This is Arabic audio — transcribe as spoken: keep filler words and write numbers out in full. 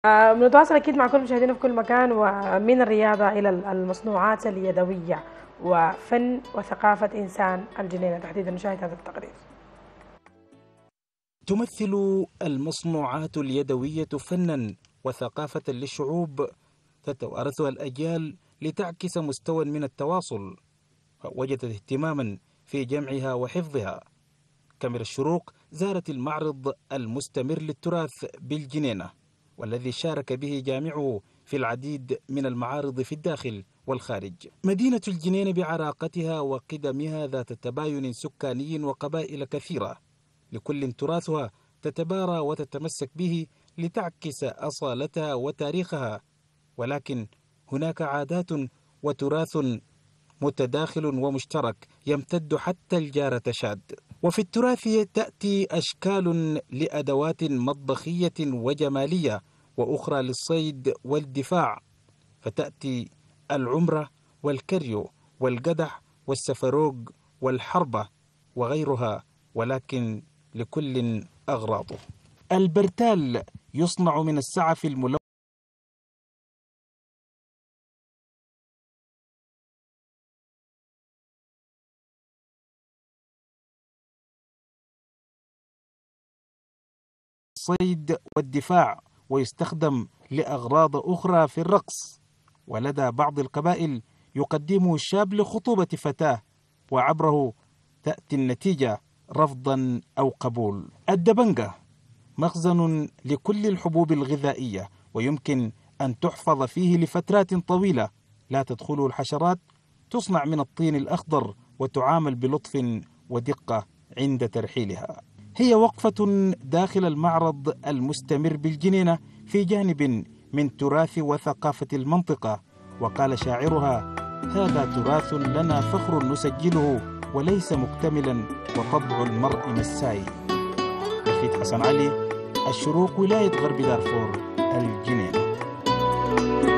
آه، بنتواصل أكيد مع كل مشاهدينا في كل مكان، ومن الرياضة إلى المصنوعات اليدوية وفن وثقافة إنسان الجنينة تحديدا. نشاهد هذا التقرير. تمثل المصنوعات اليدوية فنا وثقافة للشعوب تتوارثها الأجيال لتعكس مستوى من التواصل، ووجدت اهتماما في جمعها وحفظها. كاميرا الشروق زارت المعرض المستمر للتراث بالجنينة، والذي شارك به جامعه في العديد من المعارض في الداخل والخارج. مدينة الجنينة بعراقتها وقدمها ذات تباين سكاني وقبائل كثيرة، لكل تراثها تتبارى وتتمسك به لتعكس أصالتها وتاريخها، ولكن هناك عادات وتراث متداخل ومشترك يمتد حتى الجارة شاد. وفي التراث تأتي أشكال لأدوات مطبخية وجمالية، وأخرى للصيد والدفاع، فتأتي العمرة والكريو والقدح والسفروق والحربة وغيرها، ولكن لكل أغراضه. البرتال يصنع من السعف الملون الصيد والدفاع، ويستخدم لأغراض أخرى في الرقص. ولدى بعض القبائل يقدمه الشاب لخطوبة فتاة، وعبره تأتي النتيجة رفضا أو قبول. الدبنجة مخزن لكل الحبوب الغذائية، ويمكن أن تحفظ فيه لفترات طويلة لا تدخله الحشرات. تصنع من الطين الأخضر وتعامل بلطف ودقة عند ترحيلها. هي وقفة داخل المعرض المستمر بالجنينة في جانب من تراث وثقافة المنطقة. وقال شاعرها: هذا تراث لنا فخر نسجله، وليس مكتملا وطبع المرء مساي. بخيت حسن علي، الشروق، ولاية غرب دارفور، الجنينة.